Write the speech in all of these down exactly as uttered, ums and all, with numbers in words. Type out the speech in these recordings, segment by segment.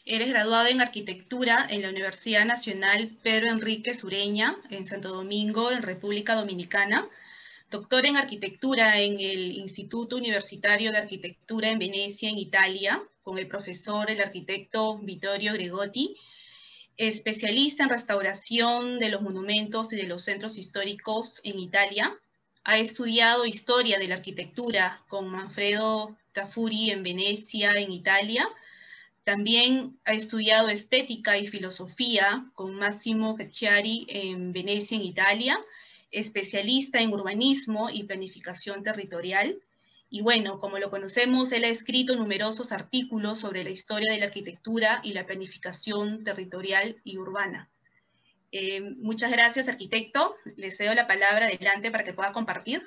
Eres graduado en Arquitectura en la Universidad Nacional Pedro Enríquez Ureña, en Santo Domingo, en República Dominicana. Doctor en Arquitectura en el Instituto Universitario de Arquitectura en Venecia, en Italia, con el profesor, el arquitecto Vittorio Gregotti. Especialista en restauración de los monumentos y de los centros históricos en Italia. Ha estudiado Historia de la Arquitectura con Manfredo Tafuri en Venecia, en Italia. También ha estudiado Estética y Filosofía con Massimo Cacciari en Venecia, en Italia. Especialista en Urbanismo y Planificación Territorial. Y bueno, como lo conocemos, él ha escrito numerosos artículos sobre la historia de la arquitectura y la planificación territorial y urbana. Eh, muchas gracias, arquitecto. Le cedo la palabra adelante para que pueda compartir.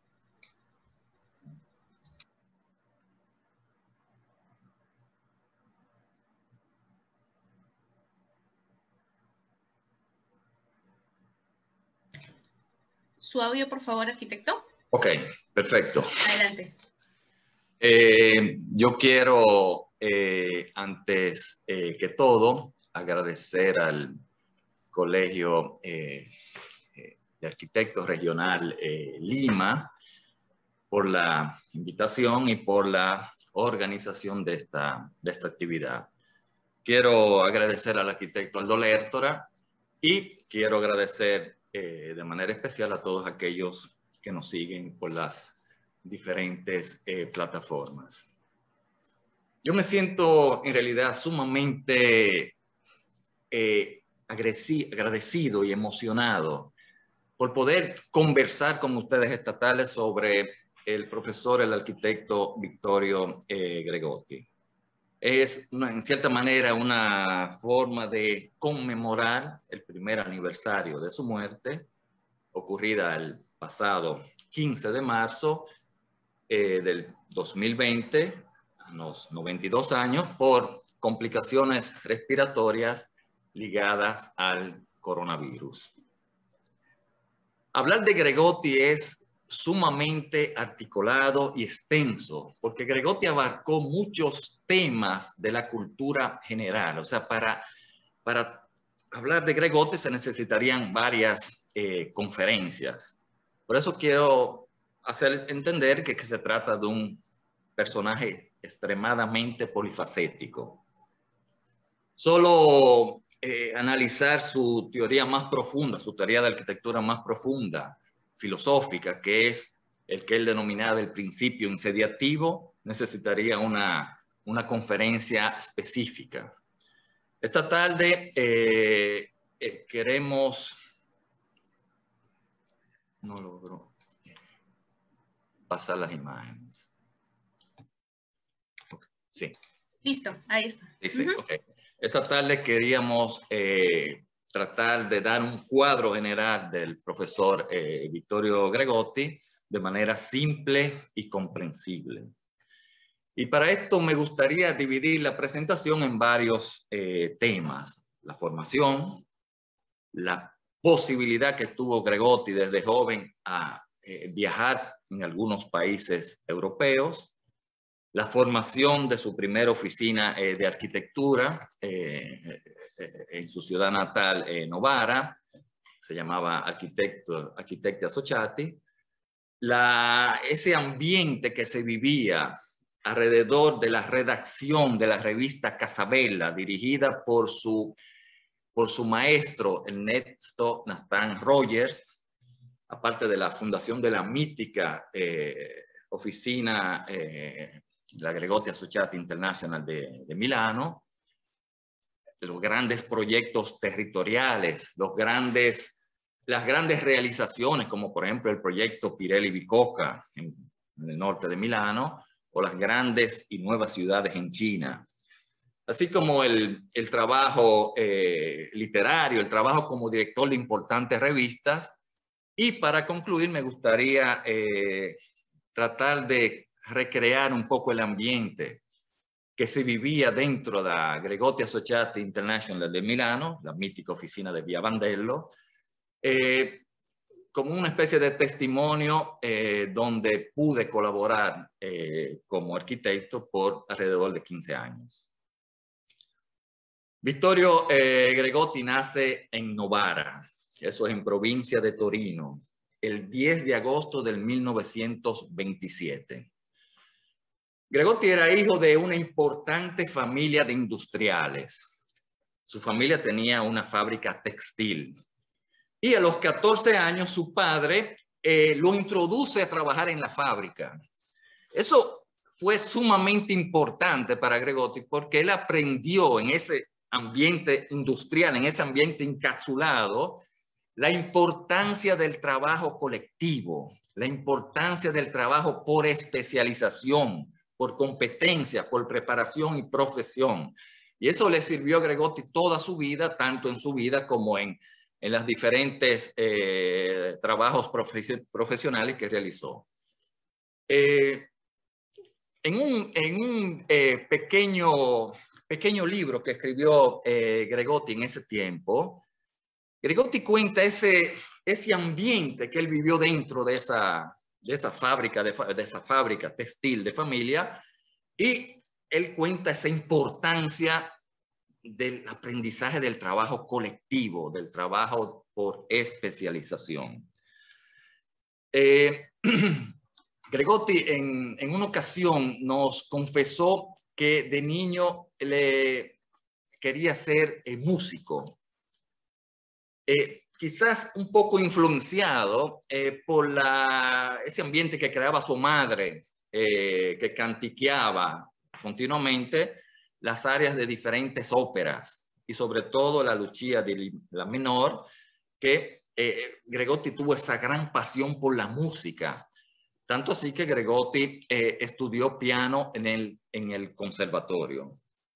Su audio, por favor, arquitecto. Ok, perfecto. Adelante. Eh, yo quiero, eh, antes eh, que todo, agradecer al Colegio eh, de Arquitectos Regional eh, Lima por la invitación y por la organización de esta, de esta actividad. Quiero agradecer al arquitecto Aldo Lertora y quiero agradecer eh, de manera especial a todos aquellos que nos siguen por las diferentes eh, plataformas. Yo me siento en realidad sumamente eh, agradecido y emocionado por poder conversar con ustedes esta tarde sobre el profesor, el arquitecto Vittorio eh, Gregotti. Es una, en cierta manera una forma de conmemorar el primer aniversario de su muerte, ocurrida el pasado quince de marzo eh, del dos mil veinte, a los noventa y dos años, por complicaciones respiratorias ligadas al coronavirus. Hablar de Gregotti es sumamente articulado y extenso, porque Gregotti abarcó muchos temas de la cultura general. O sea, para, para hablar de Gregotti se necesitarían varias eh, conferencias. Por eso quiero hacer entender que, que se trata de un personaje extremadamente polifacético. Solo eh, analizar su teoría más profunda, su teoría de arquitectura más profunda, filosófica, que es el que él denominaba el principio insediativo, necesitaría una, una conferencia específica. Esta tarde eh, eh, queremos... No logro pasar las imágenes. Sí. Listo, ahí está. Sí, sí, Uh-huh. okay. Esta tarde queríamos eh, tratar de dar un cuadro general del profesor eh, Vittorio Gregotti de manera simple y comprensible. Y para esto me gustaría dividir la presentación en varios eh, temas. La formación, la posibilidad que tuvo Gregotti desde joven a eh, viajar en algunos países europeos, la formación de su primera oficina eh, de arquitectura eh, eh, en su ciudad natal, eh, Novara, se llamaba Arquitecto, Architetti Associati, la, ese ambiente que se vivía alrededor de la redacción de la revista Casabella, dirigida por su, por su maestro Ernesto Nathan Rogers, aparte de la fundación de la mítica eh, oficina eh, la Gregotti Associati International de, de Milano, los grandes proyectos territoriales, los grandes, las grandes realizaciones, como por ejemplo el proyecto Pirelli Bicocca en, en el norte de Milano, o las grandes y nuevas ciudades en China. Así como el, el trabajo eh, literario, el trabajo como director de importantes revistas. Y para concluir, me gustaría eh, tratar de recrear un poco el ambiente que se vivía dentro de la Gregotti Associati International de Milano, la mítica oficina de Via Vandello, eh, como una especie de testimonio eh, donde pude colaborar eh, como arquitecto por alrededor de quince años. Vittorio eh, Gregotti nace en Novara, eso es en provincia de Torino, el diez de agosto del mil novecientos veintisiete. Gregotti era hijo de una importante familia de industriales. Su familia tenía una fábrica textil. Y a los catorce años su padre eh, lo introduce a trabajar en la fábrica. Eso fue sumamente importante para Gregotti porque él aprendió en ese ambiente industrial, en ese ambiente encapsulado, la importancia del trabajo colectivo, la importancia del trabajo por especialización, por competencia, por preparación y profesión. Y eso le sirvió a Gregotti toda su vida, tanto en su vida como en, en los diferentes eh, trabajos profesionales que realizó. Eh, en un, en un eh, pequeño, pequeño libro que escribió eh, Gregotti en ese tiempo, Gregotti cuenta ese, ese ambiente que él vivió dentro de esa, de esa fábrica, de, de esa fábrica textil de familia, y él cuenta esa importancia del aprendizaje del trabajo colectivo, del trabajo por especialización. Eh, Gregotti en, en una ocasión nos confesó que de niño le quería ser eh, músico. Eh, quizás un poco influenciado eh, por la, ese ambiente que creaba su madre, eh, que cantiqueaba continuamente las áreas de diferentes óperas y sobre todo la Lucia di Lammermoor, que eh, Gregotti tuvo esa gran pasión por la música. Tanto así que Gregotti eh, estudió piano en el, en el conservatorio.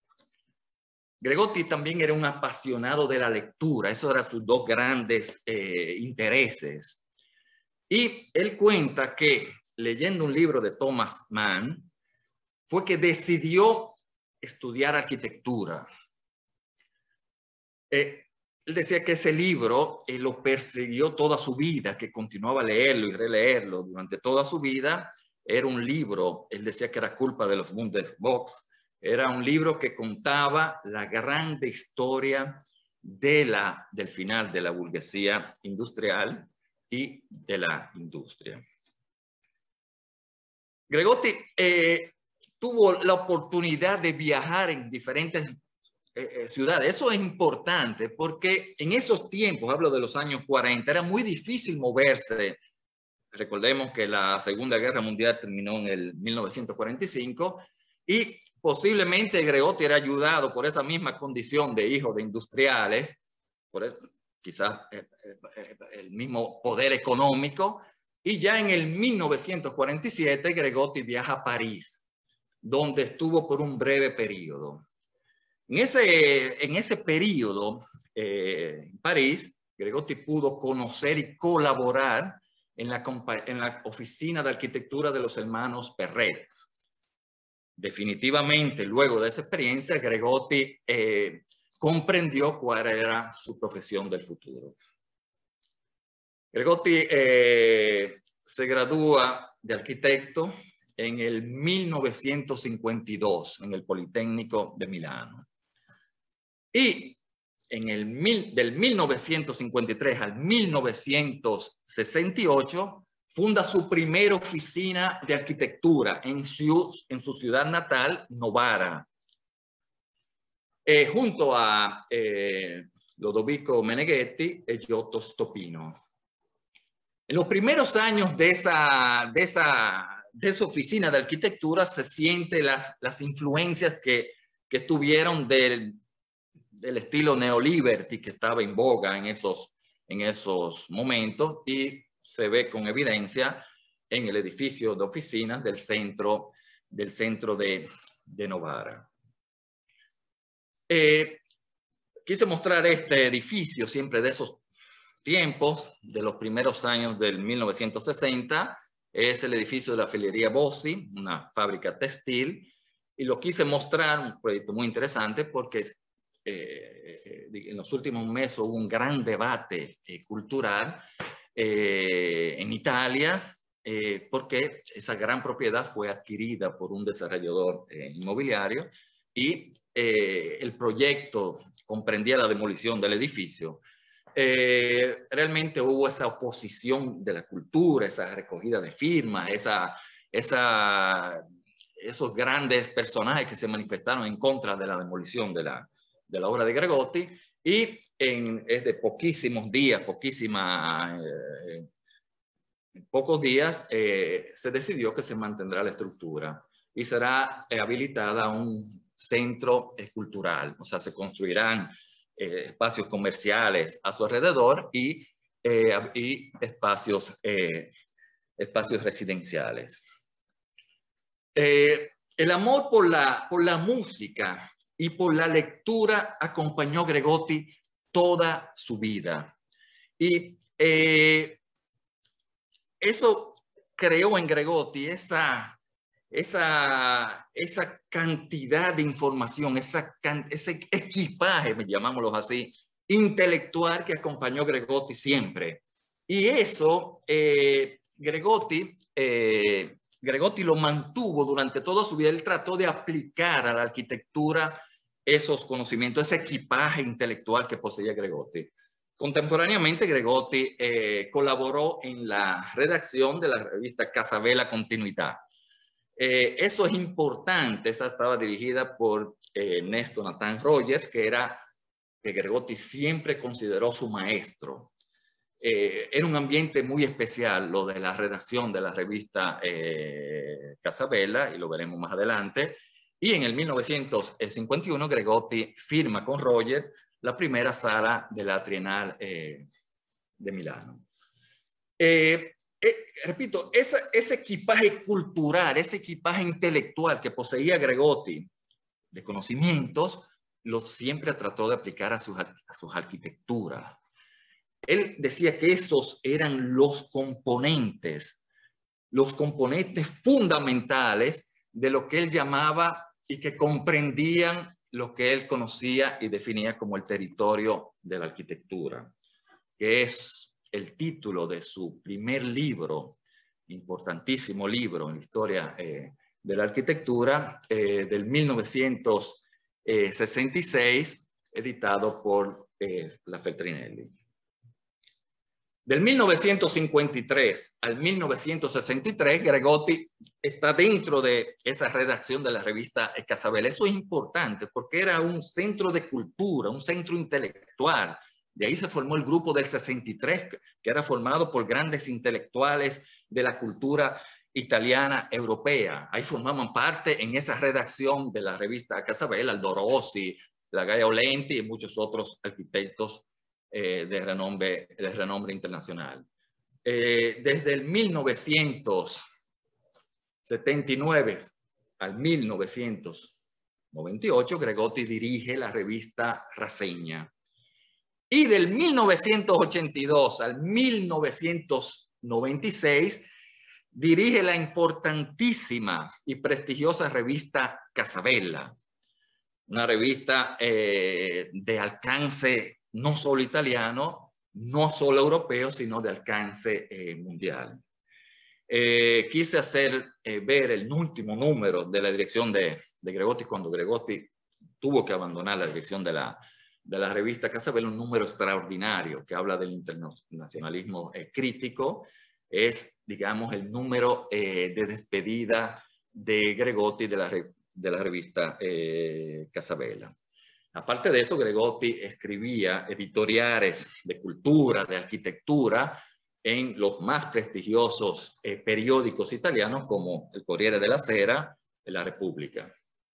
Gregotti también era un apasionado de la lectura, esos eran sus dos grandes eh, intereses. Y él cuenta que leyendo un libro de Thomas Mann, fue que decidió estudiar arquitectura. Eh, él decía que ese libro eh, lo persiguió toda su vida, que continuaba a leerlo y releerlo durante toda su vida. Era un libro, él decía que era culpa de los Bundesbox. Era un libro que contaba la grande historia de la, del final de la burguesía industrial y de la industria. Gregotti eh, tuvo la oportunidad de viajar en diferentes eh, ciudades. Eso es importante porque en esos tiempos, hablo de los años cuarenta, era muy difícil moverse. Recordemos que la Segunda Guerra Mundial terminó en el mil novecientos cuarenta y cinco y posiblemente Gregotti era ayudado por esa misma condición de hijo de industriales, por eso, quizás eh, eh, el mismo poder económico, y ya en el mil novecientos cuarenta y siete Gregotti viaja a París, donde estuvo por un breve periodo. En ese, en ese periodo, eh, en París, Gregotti pudo conocer y colaborar en la, en la oficina de arquitectura de los hermanos Perret. Definitivamente, luego de esa experiencia, Gregotti eh, comprendió cuál era su profesión del futuro. Gregotti eh, se gradúa de arquitecto en el mil novecientos cincuenta y dos en el Politécnico de Milano. Y en el mil, del mil novecientos cincuenta y tres al mil novecientos sesenta y ocho funda su primera oficina de arquitectura en su, en su ciudad natal, Novara, eh, junto a eh, Lodovico Meneghetti y Giotto Stopino. En los primeros años de esa, de esa, de esa oficina de arquitectura se sienten las, las influencias que, que estuvieron del, del estilo neoliberty que estaba en boga en esos, en esos momentos y se ve con evidencia en el edificio de oficinas del centro, del centro de, de Novara. Eh, quise mostrar este edificio siempre de esos tiempos, de los primeros años del mil novecientos sesenta, es el edificio de la Filería Bossi, una fábrica textil, y lo quise mostrar, un proyecto muy interesante, porque eh, en los últimos meses hubo un gran debate eh, cultural eh, en Italia, eh, porque esa gran propiedad fue adquirida por un desarrollador eh, inmobiliario, y eh, el proyecto comprendía la demolición del edificio, eh, realmente hubo esa oposición de la cultura, esa recogida de firmas, esa, esa, esos grandes personajes que se manifestaron en contra de la demolición de la, de la obra de Gregotti, y en, es de poquísimos días, poquísimas... Eh, En pocos días eh, se decidió que se mantendrá la estructura y será eh, habilitada un centro eh, cultural, o sea, se construirán eh, espacios comerciales a su alrededor y, eh, y espacios, eh, espacios residenciales. Eh, el amor por la, por la música y por la lectura acompañó a Gregotti toda su vida. Y eh, eso creó en Gregotti esa, esa, esa cantidad de información, esa, ese equipaje, llamámoslo así, intelectual que acompañó a Gregotti siempre. Y eso, eh, Gregotti, eh, Gregotti lo mantuvo durante toda su vida. Él trató de aplicar a la arquitectura esos conocimientos, ese equipaje intelectual que poseía Gregotti. Contemporáneamente, Gregotti eh, colaboró en la redacción de la revista Casabella Continuidad. Eh, eso es importante. Esta estaba dirigida por eh, Néstor Nathan Rogers, que era que Gregotti siempre consideró su maestro. Eh, era un ambiente muy especial lo de la redacción de la revista eh, Casabella, y lo veremos más adelante. Y en el mil novecientos cincuenta y uno, Gregotti firma con Rogers la primera sala de la Trienal eh, de Milano. Eh, eh, repito, ese, ese equipaje cultural, ese equipaje intelectual que poseía Gregotti de conocimientos, lo siempre trató de aplicar a sus, a sus arquitecturas. Él decía que esos eran los componentes, los componentes fundamentales de lo que él llamaba y que comprendían lo que él conocía y definía como el territorio de la arquitectura, que es el título de su primer libro, importantísimo libro en la historia eh, de la arquitectura, eh, del mil novecientos sesenta y seis, editado por eh, la Feltrinelli. Del mil novecientos cincuenta y tres al mil novecientos sesenta y tres, Gregotti está dentro de esa redacción de la revista Casabella. Eso es importante porque era un centro de cultura, un centro intelectual. De ahí se formó el grupo del sesenta y tres, que era formado por grandes intelectuales de la cultura italiana europea. Ahí formaban parte en esa redacción de la revista Casabella, Aldo Rossi, la Gaia Olenti y muchos otros arquitectos Eh, de, renombre, de renombre internacional. Eh, desde el mil novecientos setenta y nueve al mil novecientos noventa y ocho, Gregotti dirige la revista Raseña. Y del mil novecientos ochenta y dos al mil novecientos noventa y seis, dirige la importantísima y prestigiosa revista Casabella, una revista eh, de alcance no solo italiano, no solo europeo, sino de alcance eh, mundial. Eh, quise hacer eh, ver el último número de la dirección de, de Gregotti, cuando Gregotti tuvo que abandonar la dirección de la, de la revista Casabella, un número extraordinario que habla del internacionalismo eh, crítico. Es, digamos, el número eh, de despedida de Gregotti de la, de la revista eh, Casabella. Aparte de eso, Gregotti escribía editoriales de cultura, de arquitectura, en los más prestigiosos eh, periódicos italianos como el Corriere della Sera y La Repubblica.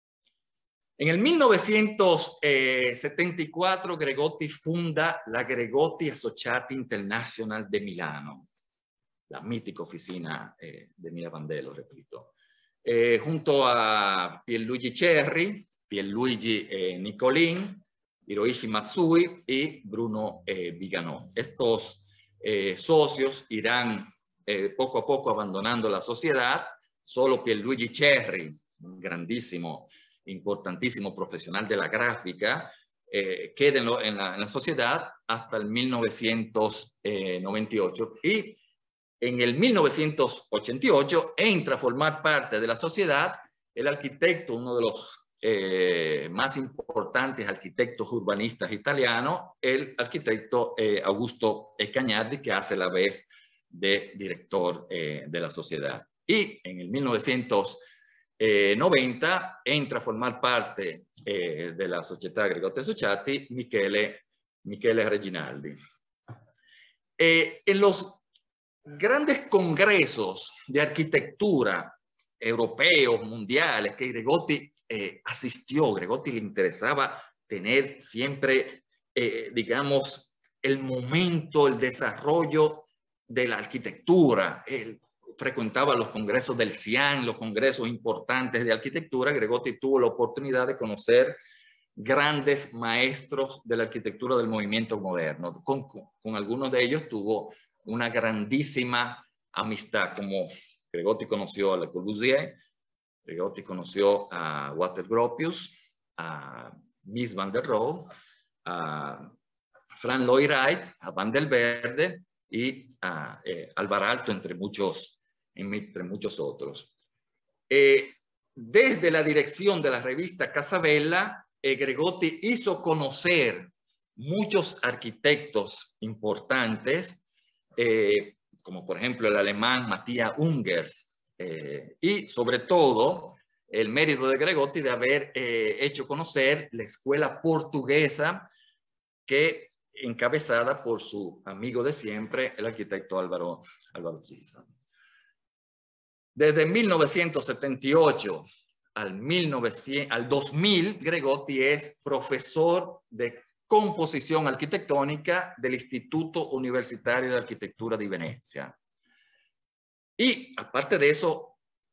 En el mil novecientos setenta y cuatro, Gregotti funda la Gregotti Associati International de Milano, la mítica oficina eh, de Mirabandello, repito, eh, junto a Pierluigi Cerri, Pierluigi eh, Nicolin, Hiroishi Matsui y Bruno eh, Viganò. Estos eh, socios irán eh, poco a poco abandonando la sociedad. Solo Pierluigi Cerri, un grandísimo, importantísimo profesional de la gráfica, eh, queda en, lo, en, la, en la sociedad hasta el mil novecientos noventa y ocho. Y en el mil novecientos ochenta y ocho entra a formar parte de la sociedad el arquitecto, uno de los eh, más importantes arquitectos urbanistas italianos, el arquitecto eh, Augusto Cagnardi, que hace la vez de director eh, de la sociedad. Y en el mil novecientos noventa entra a formar parte eh, de la Società Gregotti Associati Michele, Michele Reginaldi. Eh, en los grandes congresos de arquitectura europeos, mundiales, que Gregotti eh, asistió, Gregotti le interesaba tener siempre, eh, digamos, el momento, el desarrollo de la arquitectura. Él frecuentaba los congresos del CIAN, los congresos importantes de arquitectura. Gregotti tuvo la oportunidad de conocer grandes maestros de la arquitectura del movimiento moderno. Con, con algunos de ellos tuvo una grandísima amistad, como Gregotti conoció a Le Corbusier, Gregotti conoció a Walter Gropius, a Mies van der Rohe, a Frank Lloyd Wright, a Van der Velde y a eh, Alvar Aalto, entre muchos, entre muchos otros. Eh, desde la dirección de la revista Casabella, eh, Gregotti hizo conocer muchos arquitectos importantes, eh, como por ejemplo el alemán Matthias Ungers, eh, y sobre todo el mérito de Gregotti de haber eh, hecho conocer la escuela portuguesa que encabezada por su amigo de siempre, el arquitecto Álvaro, Álvaro Siza. Desde mil novecientos setenta y ocho al, mil novecientos, al dos mil, Gregotti es profesor de composición arquitectónica del Instituto Universitario de Arquitectura de Venecia. Y aparte de eso,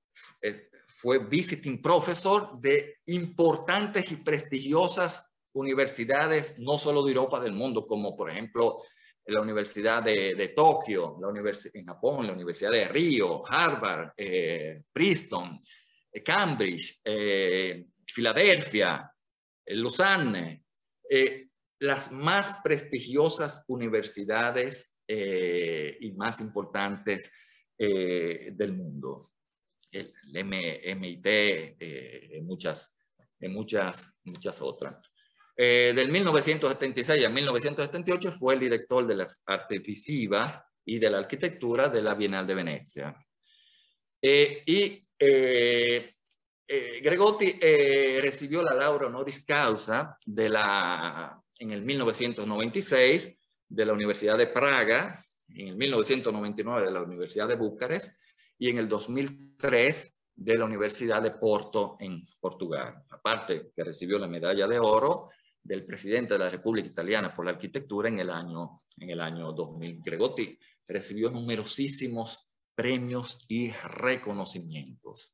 fue visiting professor de importantes y prestigiosas universidades, no solo de Europa, del mundo, como por ejemplo la Universidad de, de Tokio, la universidad en Japón, la Universidad de Río, Harvard, eh, Princeton, eh, Cambridge, eh, Filadelfia, eh, Lausanne, eh, las más prestigiosas universidades eh, y más importantes eh, del mundo. El, el M I T, eh, muchas, muchas, muchas otras. Eh, del mil novecientos setenta y seis a mil novecientos setenta y ocho fue el director de las artes visivas y de la arquitectura de la Bienal de Venecia. Eh, y eh, eh, Gregotti eh, recibió la laurea honoris causa de la, en el mil novecientos noventa y seis de la Universidad de Praga, en el mil novecientos noventa y nueve de la Universidad de Bucarest y en el dos mil tres de la Universidad de Porto en Portugal. Aparte que recibió la medalla de oro del presidente de la República Italiana por la arquitectura en el año, en el año dos mil. Gregotti recibió numerosísimos premios y reconocimientos.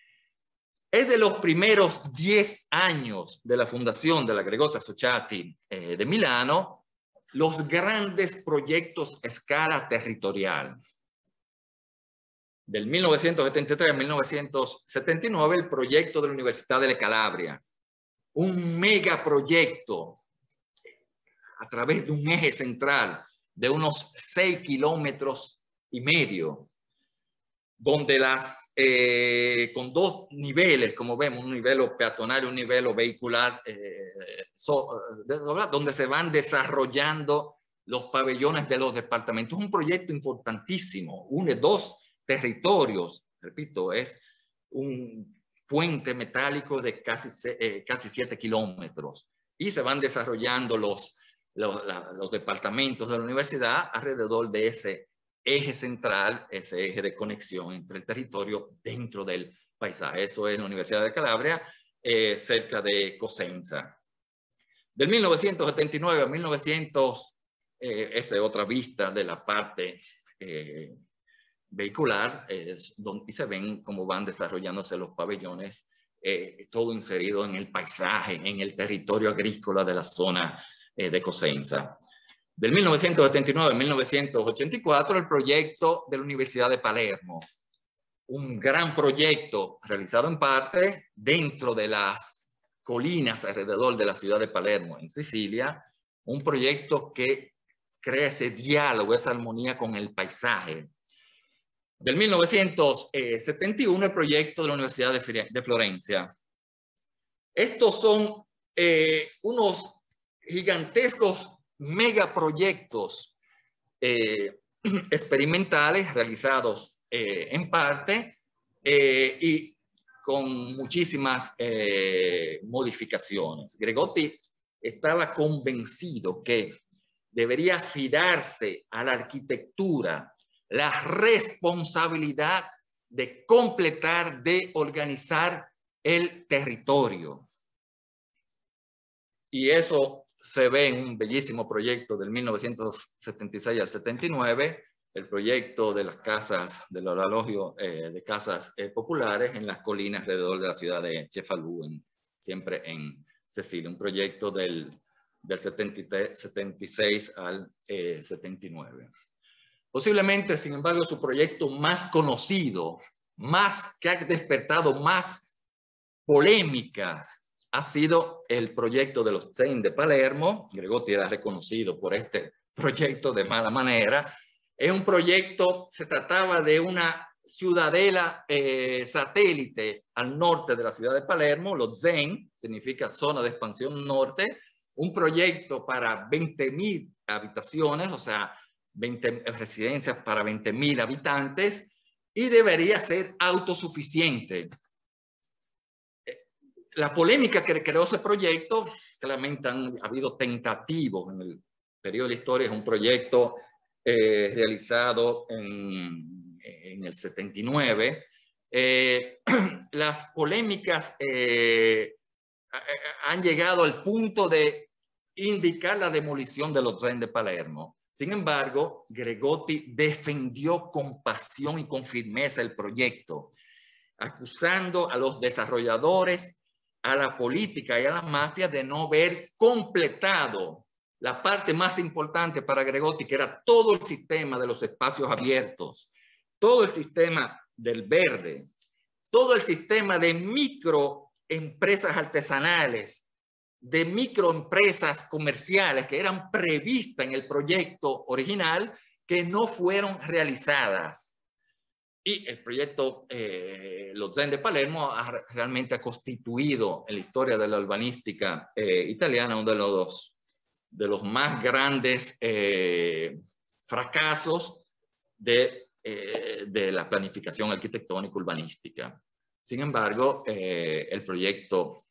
Es de los primeros diez años de la fundación de la Gregotti Associati eh, de Milano, los grandes proyectos a escala territorial. Del mil novecientos setenta y tres a mil novecientos setenta y nueve, el proyecto de la Universidad de Calabria. Un megaproyecto a través de un eje central de unos seis kilómetros y medio, donde las, eh, con dos niveles, como vemos, un nivel peatonal y un nivel vehicular, eh, so, donde se van desarrollando los pabellones de los departamentos. Es un proyecto importantísimo, une dos territorios, repito, es un puente metálico de casi, eh, casi siete kilómetros y se van desarrollando los, los, la, los departamentos de la universidad alrededor de ese eje central, ese eje de conexión entre el territorio dentro del paisaje. Eso es la Universidad de Calabria, eh, cerca de Cosenza. Del mil novecientos setenta y nueve a mil novecientos, eh, esa es otra vista de la parte eh, vehicular, eh, donde se ven cómo van desarrollándose los pabellones, eh, todo inserido en el paisaje, en el territorio agrícola de la zona eh, de Cosenza. Del mil novecientos setenta y nueve a mil novecientos ochenta y cuatro, el proyecto de la Universidad de Palermo. Un gran proyecto realizado en parte dentro de las colinas alrededor de la ciudad de Palermo, en Sicilia. Un proyecto que crea ese diálogo, esa armonía con el paisaje. Del mil novecientos setenta y uno, el proyecto de la Universidad de Florencia. Estos son eh, unos gigantescos megaproyectos eh, experimentales realizados eh, en parte eh, y con muchísimas eh, modificaciones. Gregotti estaba convencido que debería fidarse a la arquitectura la responsabilidad de completar, de organizar el territorio. Y eso se ve en un bellísimo proyecto del mil novecientos setenta y seis al setenta y nueve, el proyecto de las casas, del alojamiento eh, de casas eh, populares en las colinas alrededor de la ciudad de Cefalú, en, siempre en Sicilia, un proyecto del, del setenta y seis al eh, setenta y nueve. Posiblemente, sin embargo, su proyecto más conocido, más que ha despertado más polémicas, ha sido el proyecto de los Zen de Palermo. Gregotti era reconocido por este proyecto de mala manera. Es un proyecto, se trataba de una ciudadela eh, satélite al norte de la ciudad de Palermo. Los Zen significa zona de expansión norte. Un proyecto para veinte mil habitaciones, o sea, veinte residencias para veinte mil habitantes, y debería ser autosuficiente. La polémica que creó ese proyecto, claramente han habido tentativos en el periodo de la historia. Es un proyecto eh, realizado en, en el setenta y nueve. Eh, las polémicas eh, han llegado al punto de indicar la demolición de los Zen de Palermo. Sin embargo, Gregotti defendió con pasión y con firmeza el proyecto, acusando a los desarrolladores, a la política y a la mafia de no haber completado la parte más importante para Gregotti, que era todo el sistema de los espacios abiertos, todo el sistema del verde, todo el sistema de microempresas artesanales, de microempresas comerciales que eran previstas en el proyecto original, que no fueron realizadas. Y el proyecto eh, Los Zen de Palermo ha, realmente ha constituido en la historia de la urbanística eh, italiana uno de los, de los más grandes eh, fracasos de, eh, de la planificación arquitectónica urbanística. Sin embargo, eh, el proyecto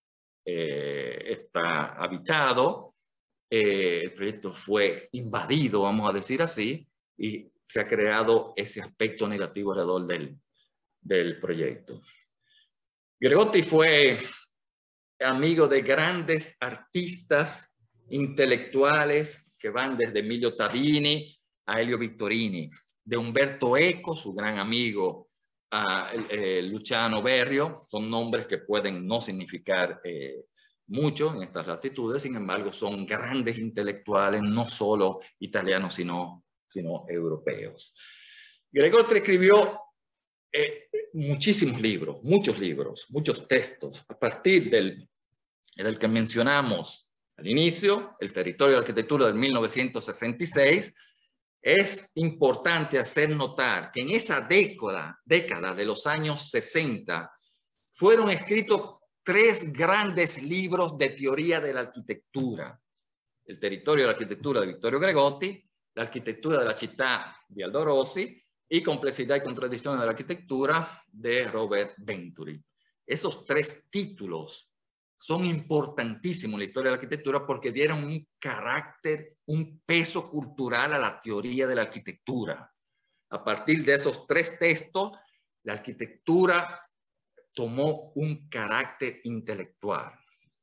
eh, está habitado, eh, el proyecto fue invadido, vamos a decir así, y se ha creado ese aspecto negativo alrededor del, del proyecto. Gregotti fue amigo de grandes artistas intelectuales que van desde Emilio Tadini a Elio Vittorini, de Umberto Eco, su gran amigo, a eh, Luciano Berio. Son nombres que pueden no significar eh, mucho en estas latitudes, sin embargo son grandes intelectuales, no solo italianos, sino sino europeos. Gregotti escribió eh, muchísimos libros, muchos libros, muchos textos, a partir del, del que mencionamos al inicio, El territorio de la arquitectura de mil novecientos sesenta y seis. Es importante hacer notar que en esa década, década de los años sesenta, fueron escritos tres grandes libros de teoría de la arquitectura. El territorio de la arquitectura de Vittorio Gregotti, La arquitectura de la città di Aldo Rossi y Complejidad y contradicciones de la arquitectura de Robert Venturi. Esos tres títulos son importantísimos en la historia de la arquitectura porque dieron un carácter, un peso cultural a la teoría de la arquitectura. A partir de esos tres textos, la arquitectura tomó un carácter intelectual.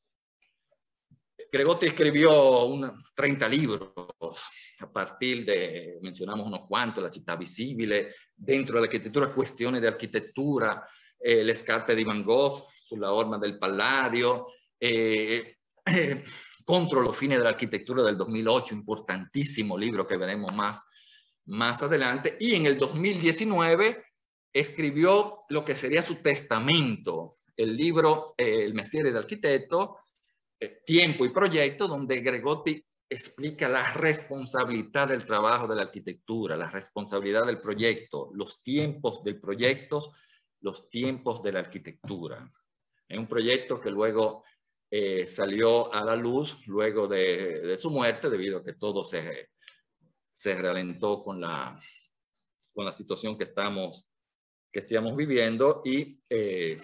Gregotti escribió unos treinta libros a partir de, mencionamos unos cuantos, La città visibile, dentro de la arquitectura, Cuestiones de arquitectura, eh, Le scarpe di Van Gogh, Sulla orma del Palladio, eh, eh, Contro los fines de la arquitectura del dos mil ocho, importantísimo libro que veremos más, más adelante, y en el dos mil diecinueve escribió lo que sería su testamento, el libro eh, El mestiere del arquitecto, Tiempo y proyecto, donde Gregotti explica la responsabilidad del trabajo de la arquitectura, la responsabilidad del proyecto, los tiempos del proyecto, los tiempos de la arquitectura. Es un proyecto que luego eh, salió a la luz luego de, de su muerte, debido a que todo se, se ralentó con la, con la situación que estamos, que estamos viviendo, y, eh,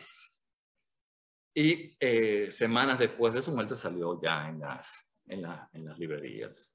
y eh, semanas después de su muerte salió ya en las, en la, en las librerías.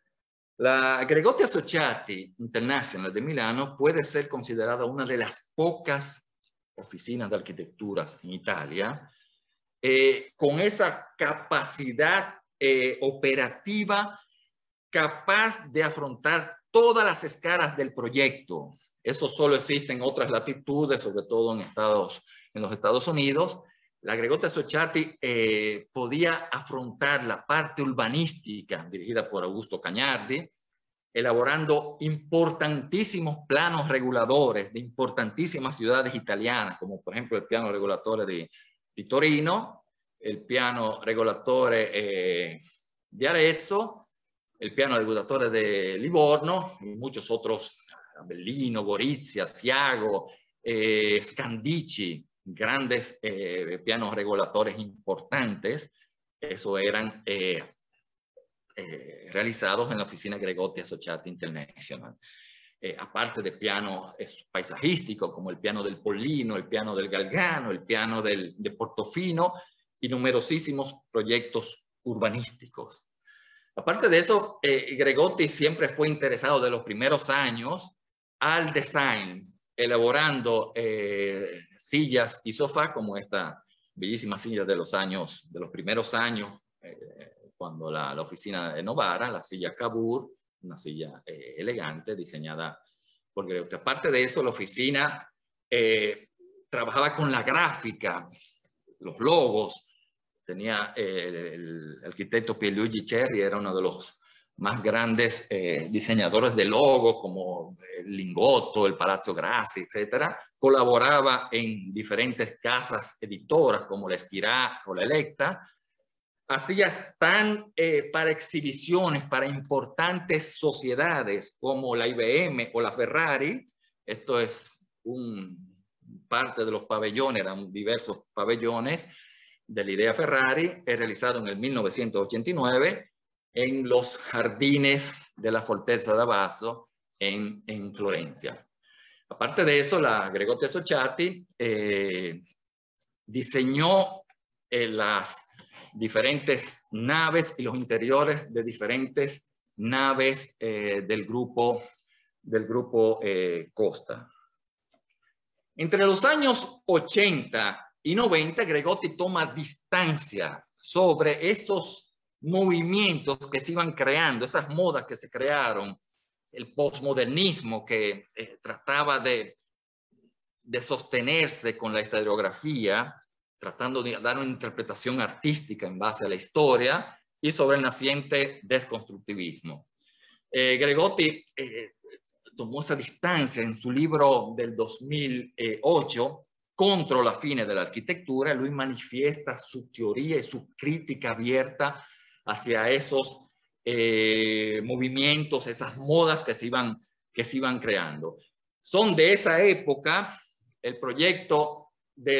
La Gregotti Associati International de Milano puede ser considerada una de las pocas oficinas de arquitecturas en Italia eh, con esa capacidad eh, operativa capaz de afrontar todas las escalas del proyecto. Eso solo existe en otras latitudes, sobre todo en, Estados, en los Estados Unidos. La Gregotti Associati eh, podía afrontar la parte urbanística dirigida por Augusto Cagnardi, elaborando importantísimos planos reguladores de importantísimas ciudades italianas, como por ejemplo el piano regolatore di, di Torino, el piano regolatore eh, di Arezzo, el piano regolatore de Livorno y muchos otros, Avellino, Gorizia, Asiago, eh, Scandicci, grandes eh, pianos reguladores importantes. Eso eran eh, eh, realizados en la oficina Gregotti Associati International. Eh, aparte de pianos paisajísticos como el piano del Pollino, el piano del Galgano, el piano del, de Portofino y numerosísimos proyectos urbanísticos. Aparte de eso, eh, Gregotti siempre fue interesado de los primeros años al design, elaborando eh, sillas y sofás como esta bellísima silla de los años, de los primeros años, eh, cuando la, la oficina de Novara, la silla Cavour, una silla eh, elegante diseñada por Gregotti. Aparte de eso, la oficina eh, trabajaba con la gráfica, los logos. Tenía eh, el, el arquitecto Pierluigi Cerri, era uno de los más grandes eh, diseñadores de logos, como el Lingotto, el Palazzo Grassi, etcétera. Colaboraba en diferentes casas editoras como la Esquirá o la Electa. Hacía stand eh, para exhibiciones para importantes sociedades como la I B M o la Ferrari. Esto es un, parte de los pabellones, eran diversos pabellones de la idea Ferrari, es realizado en el mil novecientos ochenta y nueve en los jardines de la Fortezza d'Avasso en, en Florencia. Aparte de eso, la Gregotti Associati eh, diseñó eh, las diferentes naves y los interiores de diferentes naves eh, del grupo, del grupo eh, Costa. Entre los años ochenta y noventa, Gregotti toma distancia sobre estos movimientos que se iban creando, esas modas que se crearon, el postmodernismo que eh, trataba de, de sostenerse con la historiografía, tratando de dar una interpretación artística en base a la historia, y sobre el naciente desconstructivismo. Eh, Gregotti eh, tomó esa distancia en su libro del dos mil ocho, Contro la fine dell'architettura. Lui manifiesta su teoría y su crítica abierta hacia esos eh, movimientos, esas modas que se, iban, que se iban creando. Son de esa época el proyecto de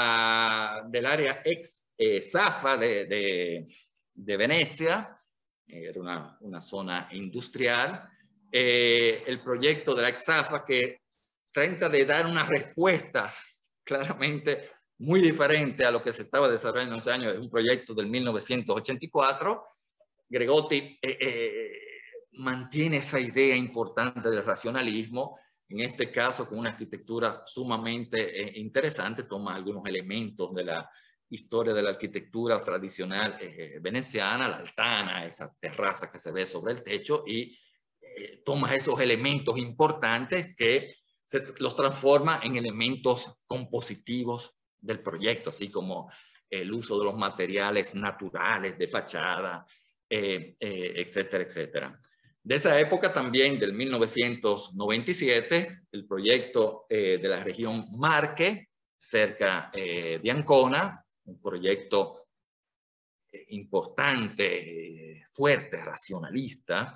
la, del área ex eh, Safa de, de, de Venecia, era una, una zona industrial, eh, el proyecto de la ex Safa que trata de dar unas respuestas claramente muy diferente a lo que se estaba desarrollando en ese año. Es un proyecto del mil novecientos ochenta y cuatro. Gregotti eh, eh, mantiene esa idea importante del racionalismo, en este caso con una arquitectura sumamente eh, interesante. Toma algunos elementos de la historia de la arquitectura tradicional eh, veneciana, la altana, esa terraza que se ve sobre el techo, y eh, toma esos elementos importantes que se los transforma en elementos compositivos del proyecto, así como el uso de los materiales naturales de fachada, eh, eh, etcétera, etcétera. De esa época también, del mil novecientos noventa y siete, el proyecto eh, de la región Marche, cerca eh, de Ancona, un proyecto eh, importante, eh, fuerte, racionalista,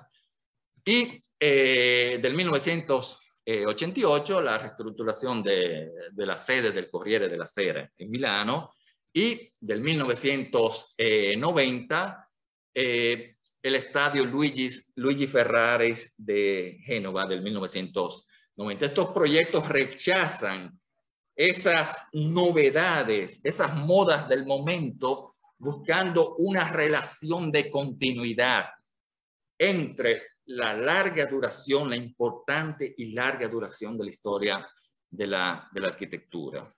y eh, del mil novecientos ochenta y ocho, la reestructuración de, de la sede del Corriere della Sera en Milano, Y del mil novecientos noventa, eh, el estadio Luigi, Luigi Ferrari de Génova del mil novecientos noventa. Estos proyectos rechazan esas novedades, esas modas del momento, buscando una relación de continuidad entre la larga duración, la importante y larga duración de la historia de la, de la arquitectura.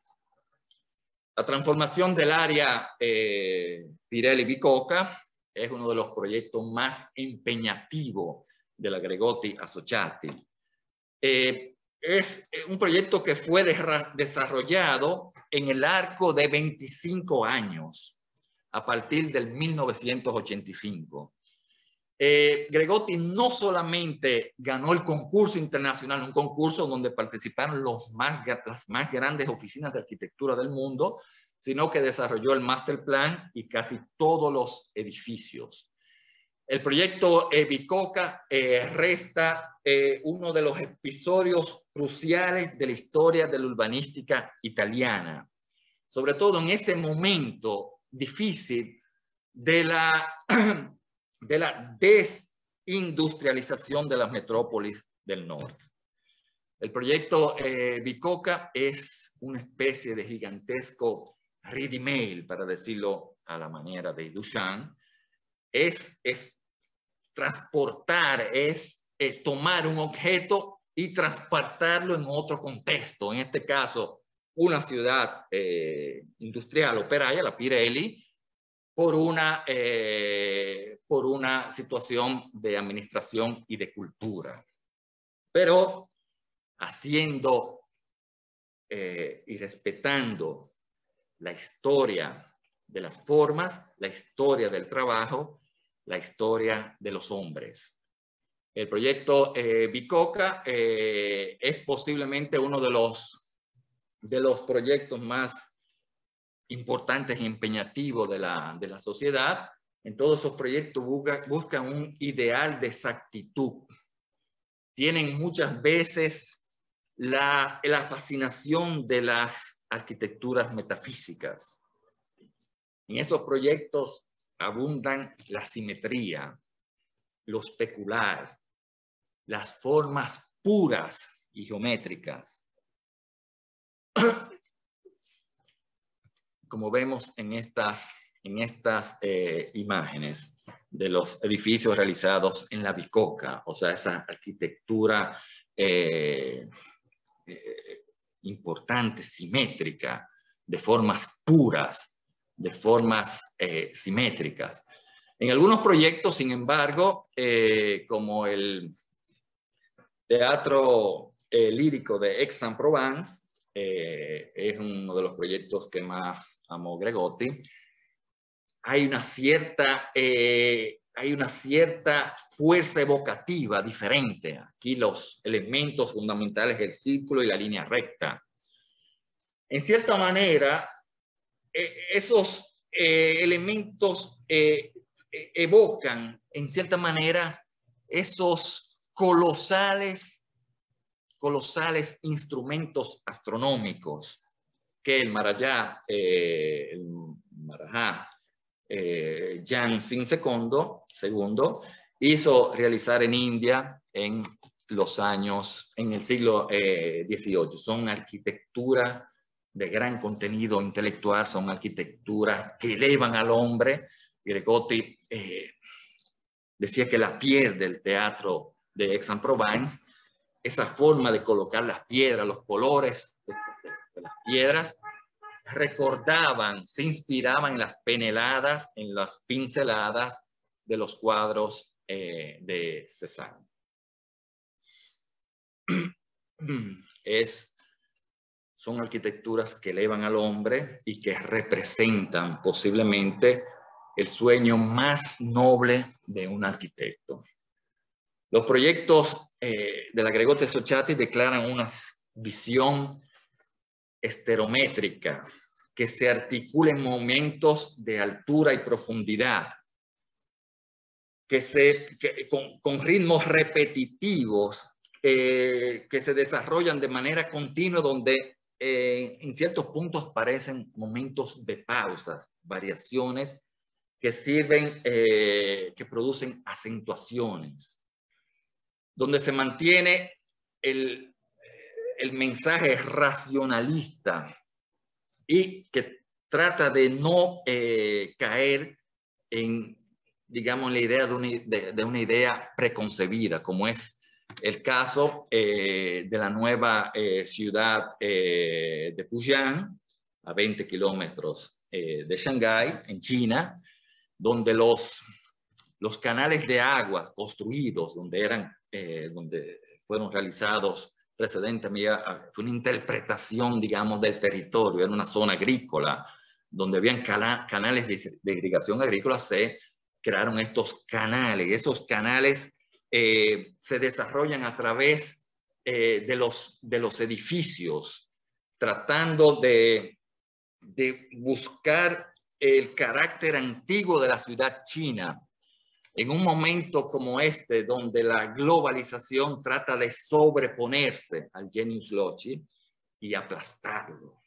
La transformación del área eh, Pirelli-Bicocca es uno de los proyectos más empeñativos de la Gregotti Associati. Eh, es un proyecto que fue de, desarrollado en el arco de veinticinco años, a partir del mil novecientos ochenta y cinco. Eh, Gregotti no solamente ganó el concurso internacional, un concurso donde participaron los más, las más grandes oficinas de arquitectura del mundo, sino que desarrolló el master plan y casi todos los edificios. El proyecto eh, Bicocca eh, resta eh, uno de los episodios cruciales de la historia de la urbanística italiana, sobre todo en ese momento difícil de la... de la desindustrialización de las metrópolis del norte. El proyecto eh, Bicocca es una especie de gigantesco ready mail, para decirlo a la manera de Duchamp. Es, es transportar, es eh, tomar un objeto y transportarlo en otro contexto. En este caso, una ciudad eh, industrial operaria, la Pirelli, por una, eh, por una situación de administración y de cultura. Pero haciendo eh, y respetando la historia de las formas, la historia del trabajo, la historia de los hombres. El proyecto eh, Bicocca eh, es posiblemente uno de los, de los proyectos más importantes y empeñativos de la, de la sociedad. En todos esos proyectos busca, buscan un ideal de exactitud. Tienen muchas veces la, la fascinación de las arquitecturas metafísicas. En estos proyectos abundan la simetría, lo especular, las formas puras y geométricas. Como vemos en estas, en estas eh, imágenes de los edificios realizados en la Bicocca, o sea, esa arquitectura eh, eh, importante, simétrica, de formas puras, de formas eh, simétricas. En algunos proyectos, sin embargo, eh, como el Teatro eh, Lírico de Aix-en-Provence, eh, es uno de los proyectos que más amó Gregotti, hay una cierta, eh, hay una cierta fuerza evocativa diferente. Aquí los elementos fundamentales, el círculo y la línea recta. En cierta manera, eh, esos eh, elementos eh, evocan, en cierta manera, esos colosales, colosales instrumentos astronómicos que el Marajá, eh, el Marajá eh, Jansin segundo, segundo hizo realizar en India en los años, en el siglo eh, dieciocho. Son arquitectura de gran contenido intelectual, son arquitecturas que elevan al hombre. Gregotti eh, decía que la piel del teatro de Aix-en-Provence, esa forma de colocar las piedras, los colores de, de, de las piedras, recordaban, se inspiraban en las peneladas, en las pinceladas de los cuadros eh, de Cézanne. Es, son arquitecturas que elevan al hombre y que representan posiblemente el sueño más noble de un arquitecto. Los proyectos eh, de la Gregotti Associati declaran una visión esterométrica que se articula en momentos de altura y profundidad, que se, que, con, con ritmos repetitivos eh, que se desarrollan de manera continua, donde eh, en ciertos puntos parecen momentos de pausas, variaciones que sirven, eh, que producen acentuaciones, donde se mantiene el, el mensaje racionalista y que trata de no eh, caer en, digamos, la idea de una, de, de una idea preconcebida, como es el caso eh, de la nueva eh, ciudad eh, de Puyang, a veinte kilómetros eh, de Shanghái, en China, donde los, los canales de agua construidos, donde, eran, eh, donde fueron realizados precedentemente, fue una interpretación, digamos, del territorio, en una zona agrícola, donde habían cana canales de, de irrigación agrícola, se crearon estos canales. Esos canales eh, se desarrollan a través eh, de, los, de los edificios, tratando de, de buscar el carácter antiguo de la ciudad china, en un momento como este, donde la globalización trata de sobreponerse al genius loci y aplastarlo.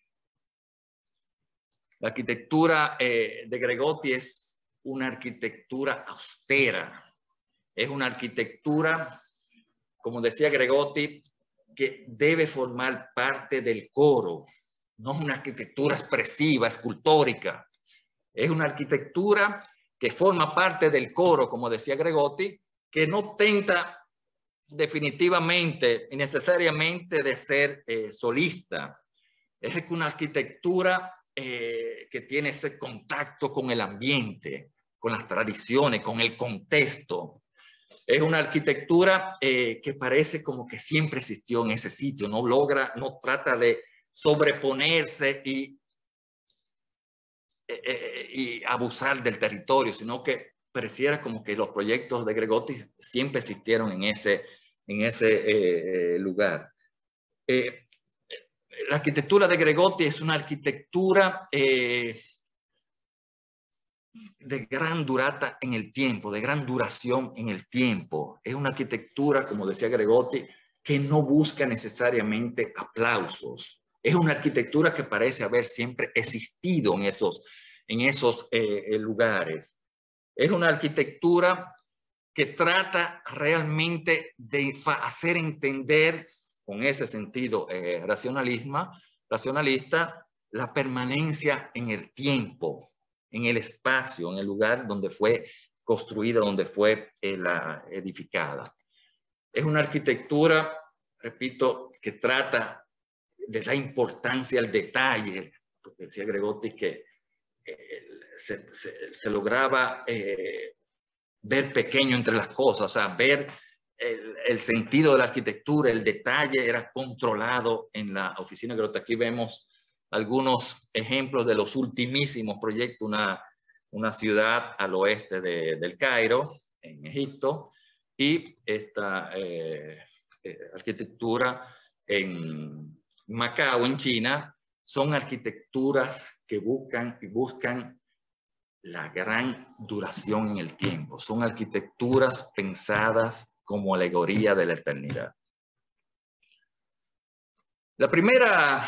La arquitectura eh, de Gregotti es una arquitectura austera, es una arquitectura, como decía Gregotti, que debe formar parte del coro, no es una arquitectura expresiva, escultórica, es una arquitectura que forma parte del coro, como decía Gregotti, que no tenta definitivamente y necesariamente de ser eh, solista. Es una arquitectura eh, que tiene ese contacto con el ambiente, con las tradiciones, con el contexto. Es una arquitectura eh, que parece como que siempre existió en ese sitio, no logra, no trata de sobreponerse y Eh, y abusar del territorio, sino que pareciera como que los proyectos de Gregotti siempre existieron en ese, en ese eh, lugar. Eh, la arquitectura de Gregotti es una arquitectura eh, de gran durata en el tiempo, de gran duración en el tiempo. Es una arquitectura, como decía Gregotti, que no busca necesariamente aplausos. Es una arquitectura que parece haber siempre existido en esos, en esos eh, lugares. Es una arquitectura que trata realmente de hacer entender, con ese sentido eh, racionalismo, racionalista, la permanencia en el tiempo, en el espacio, en el lugar donde fue construida, donde fue eh, la edificada. Es una arquitectura, repito, que trata de dar importancia al detalle, porque decía Gregotti que eh, se, se, se lograba eh, ver pequeño entre las cosas, o sea, ver el, el sentido de la arquitectura, el detalle era controlado en la oficina Gregotti. Aquí vemos algunos ejemplos de los ultimísimos proyectos, una, una ciudad al oeste de, del Cairo, en Egipto, y esta eh, eh, arquitectura en Macao, en China, son arquitecturas que buscan y buscan la gran duración en el tiempo. Son arquitecturas pensadas como alegoría de la eternidad. La primera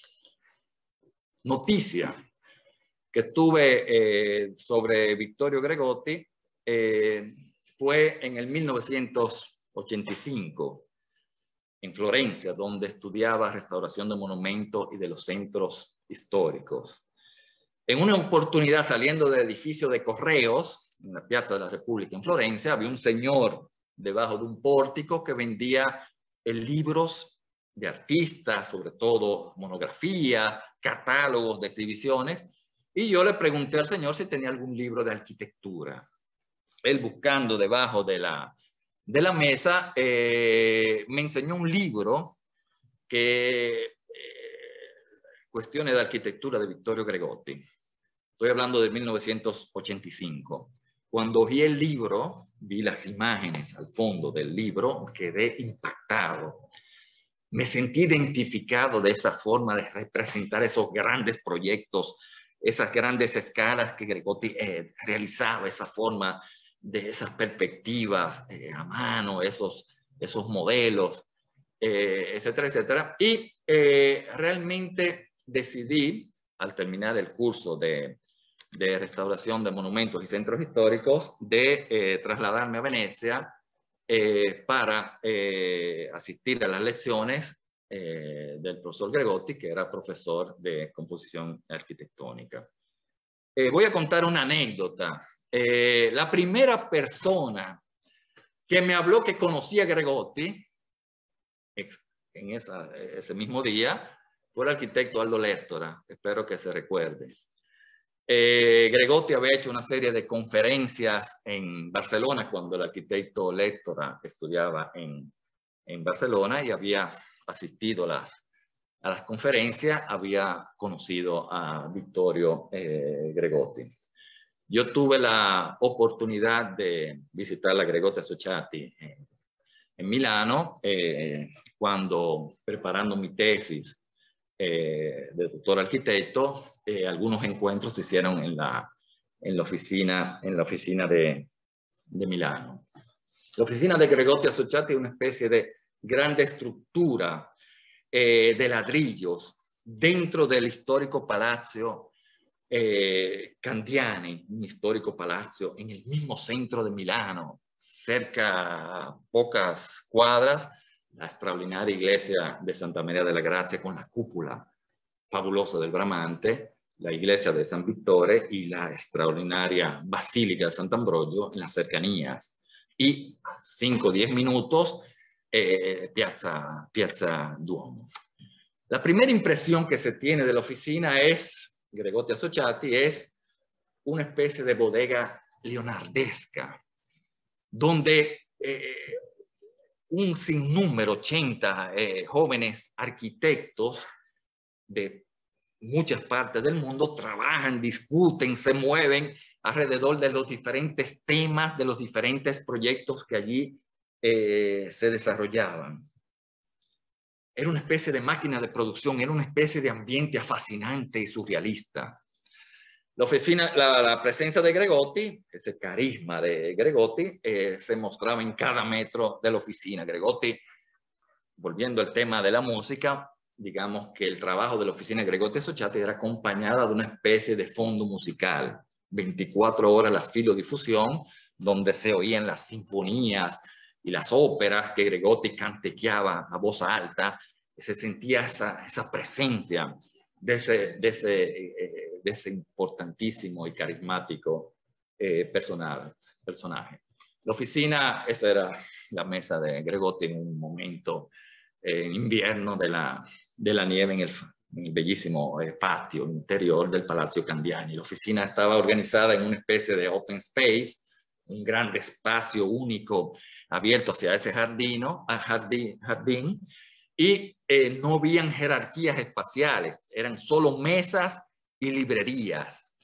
noticia que tuve eh, sobre Vittorio Gregotti eh, fue en el mil novecientos ochenta y cinco, en Florencia, donde estudiaba restauración de monumentos y de los centros históricos. En una oportunidad, saliendo del edificio de correos, en la Piazza de la República en Florencia, había un señor debajo de un pórtico que vendía libros de artistas, sobre todo monografías, catálogos de exhibiciones, y yo le pregunté al señor si tenía algún libro de arquitectura. Él, buscando debajo de la, de la mesa, eh, me enseñó un libro que eh, cuestiones de arquitectura de Vittorio Gregotti. Estoy hablando de mil novecientos ochenta y cinco. Cuando vi el libro, vi las imágenes al fondo del libro, quedé impactado. Me sentí identificado de esa forma de representar esos grandes proyectos, esas grandes escalas que Gregotti eh, realizaba, esa forma de esas perspectivas eh, a mano, esos, esos modelos, eh, etcétera, etcétera. Y eh, realmente decidí, al terminar el curso de, de restauración de monumentos y centros históricos, de eh, trasladarme a Venecia eh, para eh, asistir a las lecciones eh, del profesor Gregotti, que era profesor de composición arquitectónica. Eh, voy a contar una anécdota. Eh, la primera persona que me habló que conocía a Gregotti en esa, ese mismo día fue el arquitecto Aldo Lectora, espero que se recuerde. Eh, Gregotti había hecho una serie de conferencias en Barcelona cuando el arquitecto Lectora estudiaba en, en Barcelona y había asistido a las, a las conferencias, había conocido a Vittorio eh, Gregotti. Yo tuve la oportunidad de visitar la Gregotti Associati en, en Milano eh, cuando preparando mi tesis eh, de doctor arquitecto, eh, algunos encuentros se hicieron en la, en la oficina, en la oficina de, de Milano. La oficina de Gregotti Associati es una especie de grande estructura eh, de ladrillos dentro del histórico Palazzo eh, Candiani, un histórico palazzo en el mismo centro de Milano, cerca a pocas cuadras, la extraordinaria iglesia de Santa María de la Grazia con la cúpula fabulosa del Bramante, la iglesia de San Vittore y la extraordinaria basílica de Sant'Ambrogio en las cercanías. Y a cinco o diez minutos, eh, Piazza, Piazza Duomo. La primera impresión que se tiene de la oficina es, Gregotti Associati, es una especie de bodega leonardesca, donde eh, un sinnúmero, ochenta eh, jóvenes arquitectos de muchas partes del mundo trabajan, discuten, se mueven alrededor de los diferentes temas, de los diferentes proyectos que allí eh, se desarrollaban. Era una especie de máquina de producción, era una especie de ambiente fascinante y surrealista. La, oficina, la, la presencia de Gregotti, ese carisma de Gregotti, eh, se mostraba en cada metro de la oficina. Gregotti, volviendo al tema de la música, digamos que el trabajo de la oficina de Gregotti Associati era acompañada de una especie de fondo musical, veinticuatro horas la filodifusión, donde se oían las sinfonías y las óperas que Gregotti cantequeaba a voz alta, se sentía esa, esa presencia de ese, de, ese, eh, de ese importantísimo y carismático eh, personaje, personaje. La oficina, esa era la mesa de Gregotti en un momento eh, en invierno de la, de la nieve en el, en el bellísimo eh, patio interior del Palazzo Candiani. La oficina estaba organizada en una especie de open space, un grande espacio único abierto hacia ese jardín, jardín, jardín y eh, no habían jerarquías espaciales, eran solo mesas y librerías.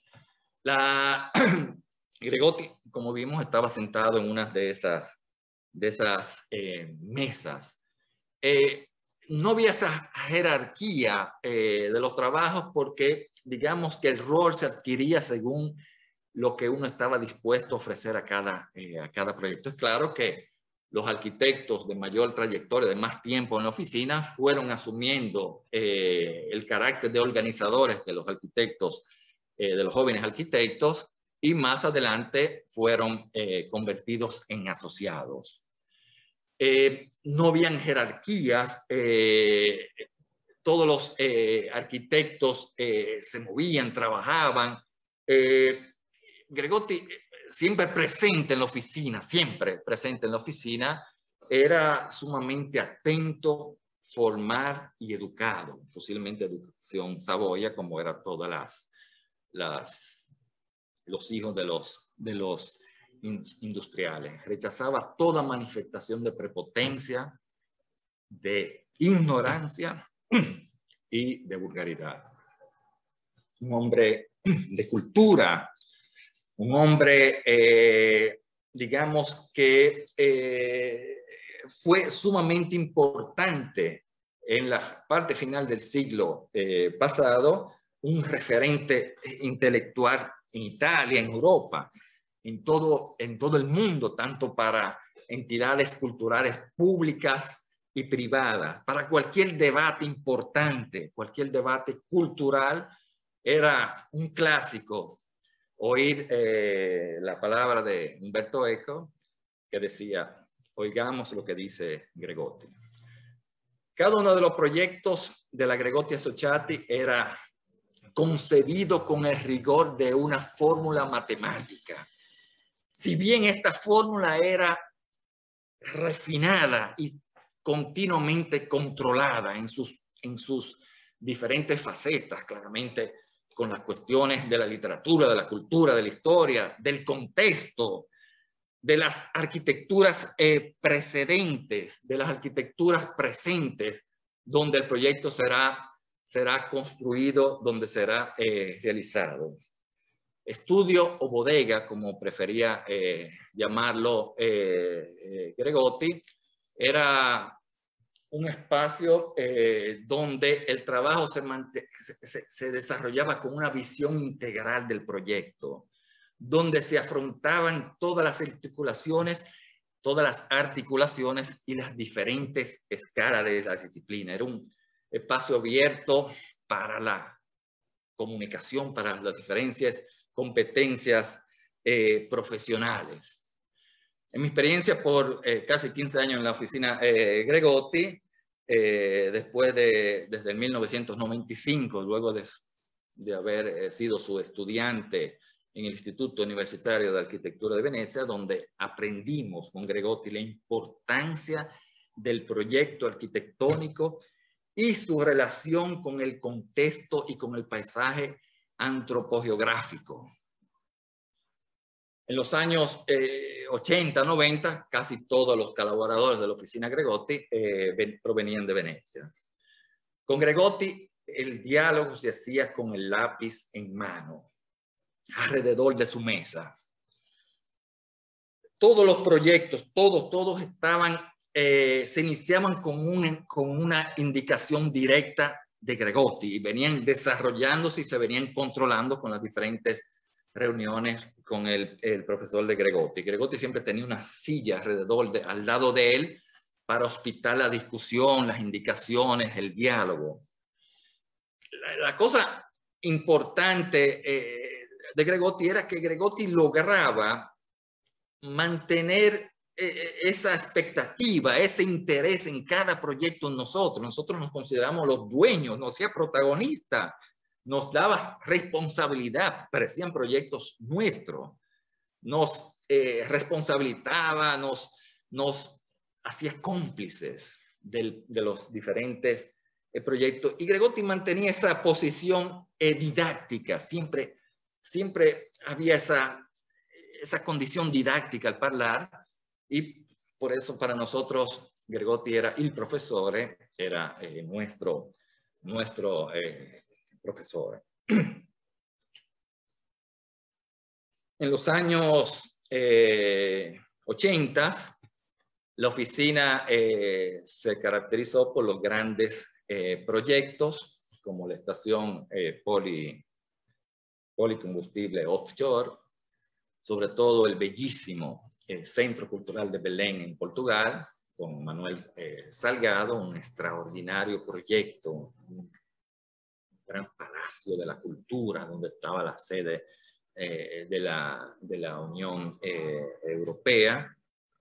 La, Gregotti, como vimos, estaba sentado en una de esas, de esas eh, mesas. Eh, no había esa jerarquía eh, de los trabajos porque, digamos que el rol se adquiría según lo que uno estaba dispuesto a ofrecer a cada, eh, a cada proyecto. Es claro que los arquitectos de mayor trayectoria, de más tiempo en la oficina, fueron asumiendo eh, el carácter de organizadores de los arquitectos, eh, de los jóvenes arquitectos, y más adelante fueron eh, convertidos en asociados. Eh, no habían jerarquías, eh, todos los eh, arquitectos eh, se movían, trabajaban. Eh, Gregotti, siempre presente en la oficina, siempre presente en la oficina, era sumamente atento, formal y educado, posiblemente educación Saboya, como eran todas las, las los hijos de los, de los industriales. Rechazaba toda manifestación de prepotencia, de ignorancia y de vulgaridad. Un hombre de cultura, un hombre, eh, digamos, que eh, fue sumamente importante en la parte final del siglo eh, pasado, un referente intelectual en Italia, en Europa, en todo, en todo el mundo, tanto para entidades culturales públicas y privada, para cualquier debate importante, cualquier debate cultural. Era un clásico oír eh, la palabra de Umberto Eco, que decía: oigamos lo que dice Gregotti. Cada uno de los proyectos de la Gregotti Associati era concebido con el rigor de una fórmula matemática. Si bien esta fórmula era refinada y continuamente controlada en sus, en sus diferentes facetas, claramente con las cuestiones de la literatura, de la cultura, de la historia, del contexto, de las arquitecturas eh, precedentes, de las arquitecturas presentes, donde el proyecto será, será construido, donde será eh, realizado. Estudio o bodega, como prefería eh, llamarlo eh, eh, Gregotti, era un espacio eh, donde el trabajo se, se, se desarrollaba con una visión integral del proyecto, donde se afrontaban todas las articulaciones, todas las articulaciones y las diferentes escalas de la disciplina. Era un espacio abierto para la comunicación, para las diferentes competencias eh, profesionales. En mi experiencia por eh, casi quince años en la oficina eh, Gregotti, eh, después de, desde mil novecientos noventa y cinco, luego de, de haber eh, sido su estudiante en el Instituto Universitario de Arquitectura de Venecia, donde aprendimos con Gregotti la importancia del proyecto arquitectónico y su relación con el contexto y con el paisaje antropogeográfico. En los años eh, ochenta, noventa, casi todos los colaboradores de la oficina Gregotti eh, provenían de Venecia. Con Gregotti el diálogo se hacía con el lápiz en mano, alrededor de su mesa. Todos los proyectos, todos, todos estaban, eh, se iniciaban con, un, con una indicación directa de Gregotti y venían desarrollándose y se venían controlando con las diferentes reuniones con el, el profesor de Gregotti. Gregotti siempre tenía una silla alrededor, de, al lado de él, para hospitar la discusión, las indicaciones, el diálogo. La, la cosa importante eh, de Gregotti era que Gregotti lograba mantener eh, esa expectativa, ese interés en cada proyecto en nosotros. Nosotros nos consideramos los dueños, nos hacía protagonistas, nos daba responsabilidad, parecían proyectos nuestros, nos eh, responsabilizaba, nos, nos hacía cómplices del, de los diferentes eh, proyectos. Y Gregotti mantenía esa posición eh, didáctica, siempre, siempre había esa, esa condición didáctica al hablar, y por eso para nosotros Gregotti era el profesor, era eh, nuestro, nuestro eh, profesor. En los años eh, ochenta, la oficina eh, se caracterizó por los grandes eh, proyectos, como la estación eh, poli, policombustible offshore, sobre todo el bellísimo eh, Centro Cultural de Belém en Portugal, con Manuel eh, Salgado, un extraordinario proyecto, un gran palacio de la cultura, donde estaba la sede eh, de, la, de la Unión eh, Europea.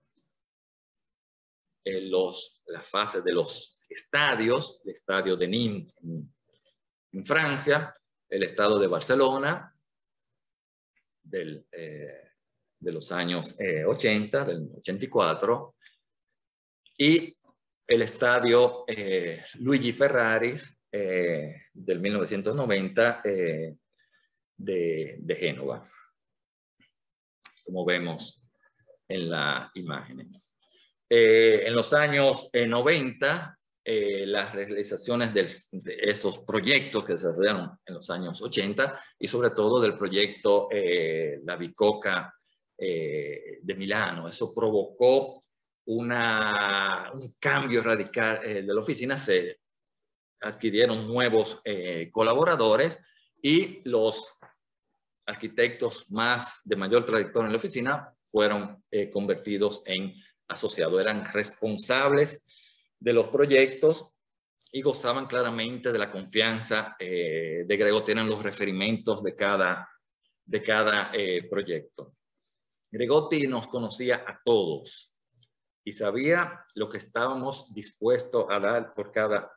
Eh, los, la fase de los estadios, el estadio de Nîmes en, en Francia, el estado de Barcelona, del, eh, de los años eh, ochenta, del ochenta y cuatro, y el estadio eh, Luigi Ferraris, Eh, del mil novecientos noventa eh, de, de Génova, como vemos en la imagen. Eh, en los años eh, noventa, eh, las realizaciones del, de esos proyectos que se desarrollaron en los años ochenta, y sobre todo del proyecto eh, La Bicocca eh, de Milano. Eso provocó una, un cambio radical eh, de la oficina. Se adquirieron nuevos eh, colaboradores, y los arquitectos más de mayor trayectoria en la oficina fueron eh, convertidos en asociados. Eran responsables de los proyectos y gozaban claramente de la confianza eh, de Gregotti, eran los referimentos de cada, de cada eh, proyecto. Gregotti nos conocía a todos y sabía lo que estábamos dispuestos a dar por cada,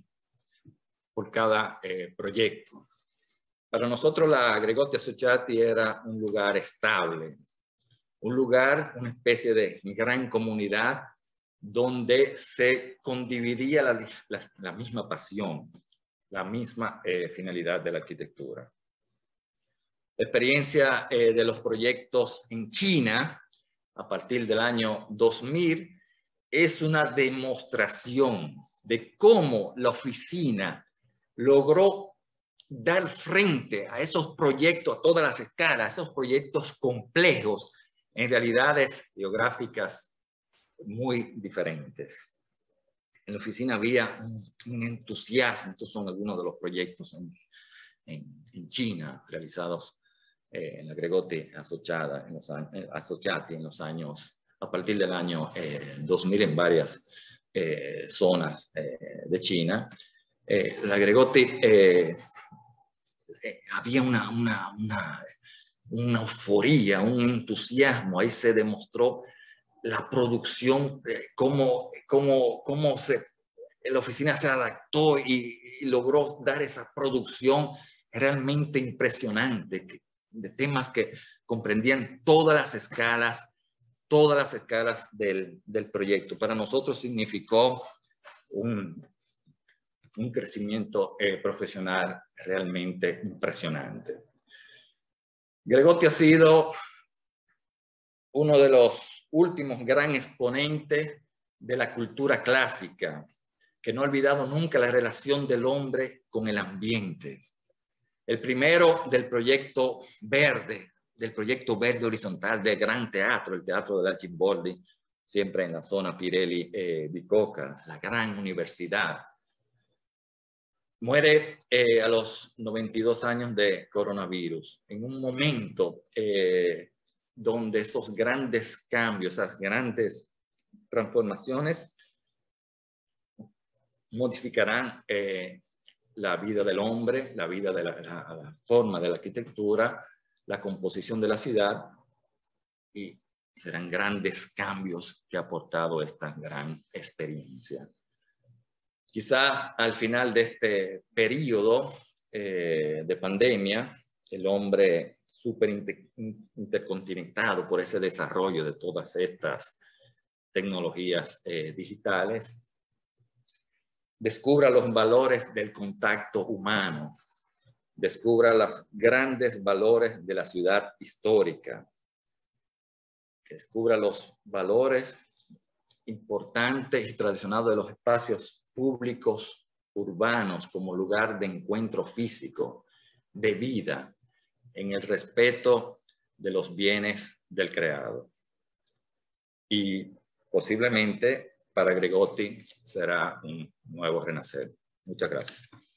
por cada eh, proyecto. Para nosotros la Gregotti Associati era un lugar estable, un lugar, una especie de gran comunidad donde se condividía la, la, la misma pasión, la misma eh, finalidad de la arquitectura. La experiencia eh, de los proyectos en China a partir del año dos mil es una demostración de cómo la oficina logró dar frente a esos proyectos a todas las escalas, a esos proyectos complejos en realidades geográficas muy diferentes. En la oficina había un, un entusiasmo. Estos son algunos de los proyectos en, en, en China realizados eh, en la Gregotti Associati en, los, eh, Associati en los años, a partir del año eh, dos mil en varias eh, zonas eh, de China. Eh, la Gregotti eh, eh, había una, una, una, una euforia, un entusiasmo. Ahí se demostró la producción, eh, cómo, cómo, cómo se, la oficina se adaptó y, y logró dar esa producción realmente impresionante, que, de temas que comprendían todas las escalas, todas las escalas del, del proyecto. Para nosotros significó un, un crecimiento eh, profesional realmente impresionante. Gregotti ha sido uno de los últimos gran exponentes de la cultura clásica, que no ha olvidado nunca la relación del hombre con el ambiente. El primero del proyecto verde, del proyecto verde horizontal del Gran Teatro, el Teatro dell'Arciboldi, siempre en la zona Pirelli eh, Bicocca, la gran universidad. Muere eh, a los noventa y dos años de coronavirus, en un momento eh, donde esos grandes cambios, esas grandes transformaciones modificarán eh, la vida del hombre, la vida de la, la, la forma de la arquitectura, la composición de la ciudad, y serán grandes cambios que ha aportado esta gran experiencia. Quizás al final de este periodo eh, de pandemia, el hombre súper inter, intercontinentado por ese desarrollo de todas estas tecnologías eh, digitales, descubra los valores del contacto humano, descubra los grandes valores de la ciudad histórica, descubra los valores importantes y tradicionales de los espacios públicos urbanos como lugar de encuentro físico, de vida, en el respeto de los bienes del creado. Y posiblemente para Gregotti será un nuevo renacer. Muchas gracias.